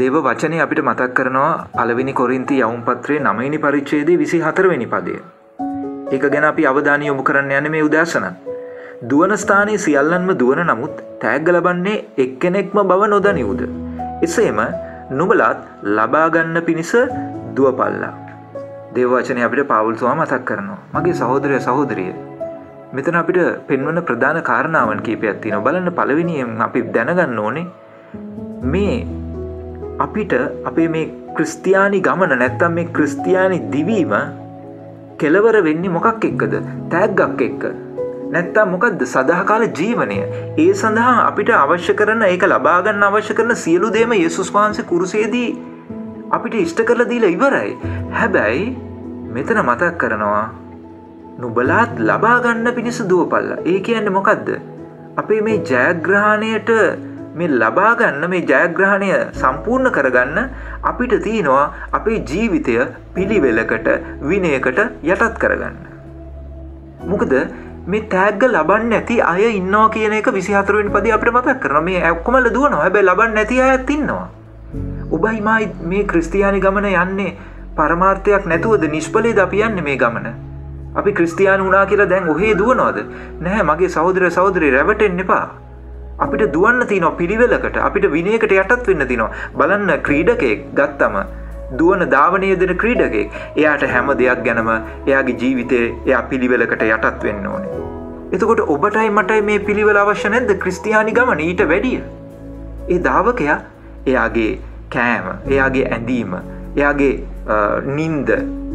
දේව වචනේ අපිට මතක් කරනවා පළවෙනි කොරින්ති යවුම් පත්‍රයේ 9 වෙනි පරිච්ඡේදයේ 24 වෙනි පදය. ඒක ගැන අපි අවධානය යොමු කරන්න යන්නේ මේ උදෑසන. දුවන ස්ථානයේ සියල්ලන්ම දුවන නමුත් තෑග්ග ලබන්නේ එක්කෙනෙක්ම බව නොදනිවුද? එසේම නුඹලාත් ලබා ගන්න පිණිස දුවපල්ලා. දේව වචනේ අපිට පාවුල් තුමා මතක් කරනවා. මගේ සහෝදරය සහෝදරිය, මෙතන අපිට පෙන්වන ප්‍රධාන කාරණාවන් කීපයක් තියෙනවා. බලන්න, පළවෙනියෙන් අපි දැනගන්න ඕනේ මේ අපිට අපේ මේ ක්‍රිස්තියානි ගමන නැත්තම් මේ ක්‍රිස්තියානි දිවීම කෙලවර වෙන්නේ මොකක් එක්කද? තෑග්ගක් එක්ක. නැත්තම් මොකද්ද? සදාකාල ජීවනය. ඒ සඳහා අපිට අවශ්‍ය කරන, ඒක ලබා ගන්න අවශ්‍ය කරන සියලු දේම යේසුස් වහන්සේ කුරුසයේදී අපිට ඉෂ්ට කරලා දීලා ඉවරයි. හැබැයි මෙතන මතක් කරනවා නුඹලාත් ලබා ගන්න පිණිස දුවපල්ලා. ඒ කියන්නේ මොකද්ද? අපේ මේ ජයග්‍රහණයට, මේ ලබා ගන්න මේ ජයග්‍රහණය සම්පූර්ණ කරගන්න අපිට තියෙනවා අපේ ජීවිතය පිළිවෙලකට, විනයකට යටත් කරගන්න. මොකද මේ තෑග්ග ලබන්නේ නැති අය ඉන්නවා කියන එක 24 වෙනි පදේ අපිට මතක් කරනවා. මේ ඔක්කොමල දුවනවා, හැබැයි ලබන්නේ නැති අයත් ඉන්නවා. ඔබයි මායි මේ ක්‍රිස්තියානි ගමන යන්නේ පරමාර්ථයක් නැතුවද? නිෂ්ඵලයේද අපි යන්නේ මේ ගමන? අපි ක්‍රිස්තියානි වුණා කියලා දැන් ඔහේ දුවනවද? නැහැ මගේ සහෝදර සහෝදරිය, රැවටෙන්න එපා. අපිට දුවන්න තියෙනවා පිළිවෙලකට, අපිට විනයකට යටත් වෙන්න තියෙනවා. බලන්න, ක්‍රීඩකයෙක් ගත්තම, දුවන ධාවනයේ දෙන ක්‍රීඩකයෙක්, එයාට හැම දෙයක් ගැනම එයාගේ ජීවිතේ එයා පිළිවෙලකට යටත් වෙන්න ඕනේ. එතකොට ඔබටයි මටයි මේ පිළිවෙල අවශ්‍ය නැද්ද? ක්‍රිස්තියානි ගමන ඊට වැඩිය. ඒ ධාවකයා එයාගේ කෑම, එයාගේ ඇඳීම, එයාගේ නිින්ද,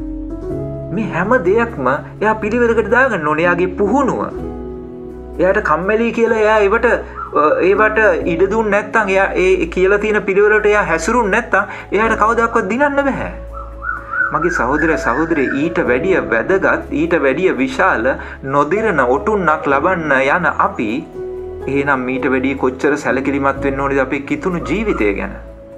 මේ හැම දෙයක්ම එයා පිළිවෙලකට දාගන්න ඕනේ. එයාගේ පුහුණුව, එයාට කම්මැලි කියලා එයා ඒවට ඉඩ දුන්නේ නැත්නම්, එයා ඒ කියලා තියෙන පිළිවෙලට එයා හැසිරුනේ නැත්නම් එයාට කවදාවත් දිනන්න බෑ. මගේ සහෝදර සහෝදරිය, ඊට වැඩිය වැදගත්, ඊට වැඩිය විශාල නොදිරන ඔටුන්නක් ලබන්න යන අපි එහෙනම් ඊට වැඩිය කොච්චර සැලකිලිමත් වෙන්න ඕනේද අපේ කිතුණු ජීවිතය ගැන?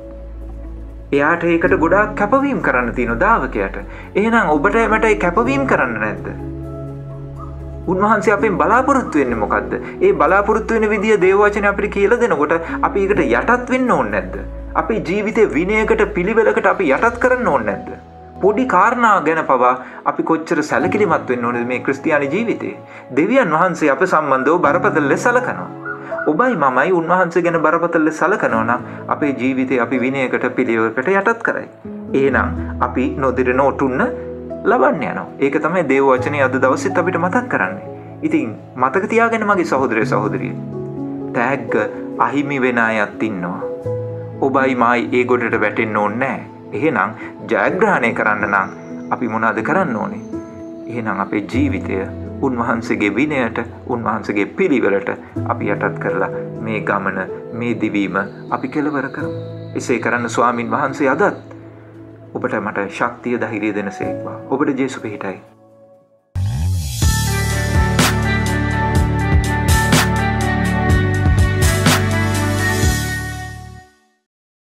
එයාට ඒකට ගොඩාක් කැපවීම කරන්න තියෙනවා දාවකයාට. එහෙනම් ඔබට මටයි කැපවීම කරන්න නැද්ද? උන්වහන්සේ අපෙන් බලාපොරොත්තු වෙන්නේ මොකද්ද? ඒ බලාපොරොත්තු වෙන විදිය දේව වචනේ අපිට කියලා දෙනකොට අපි ඒකට යටත් වෙන්න ඕනේ නැද්ද? අපේ ජීවිතේ විනයකට, පිළිවෙලකට අපි යටත් කරන්න ඕනේ නැද්ද? පොඩි කාරණා ගැන පවා අපි කොච්චර සැලකිලිමත් වෙන්න ඕනේද මේ ක්‍රිස්තියානි ජීවිතේ? දෙවියන් වහන්සේ අප සම්බන්ධව බරපතල ලෙස සලකනවා. ඔබයි මමයි උන්වහන්සේ ගැන බරපතල ලෙස සලකනවා නම් අපේ ජීවිතේ අපි විනයකට, පිළිවෙලකට යටත් කරයි. එහෙනම් අපි නොදිරන ඔටුන්න ලබන්න යනවා. ඒක තමයි දේව වචනේ අද දවසෙත් අපිට මතක් කරන්නේ. ඉතින් මතක තියාගන්න මගේ සහෝදරය සහෝදරිය, තෑග්ග අහිමි වෙන අයත් ඉන්නවා. ඔබයි මායි ඒ ගොඩට වැටෙන්න ඕනේ නැහැ. එහෙනම් ජයග්‍රහණය කරන්න නම් අපි මොනවද කරන්න ඕනේ? එහෙනම් අපේ ජීවිතය උන්වහන්සේගේ විනයට, උන්වහන්සේගේ පිළිවෙලට අපි යටත් කරලා මේ ගමන, මේ දිවීම අපි කෙලවර කරමු. එසේ කරන්න ස්වාමින් වහන්සේ අදත් ඔබට මට ශක්තිය, ධෛර්යය දෙනසේක්වා. ඔබට ජේසු පිහිටයි.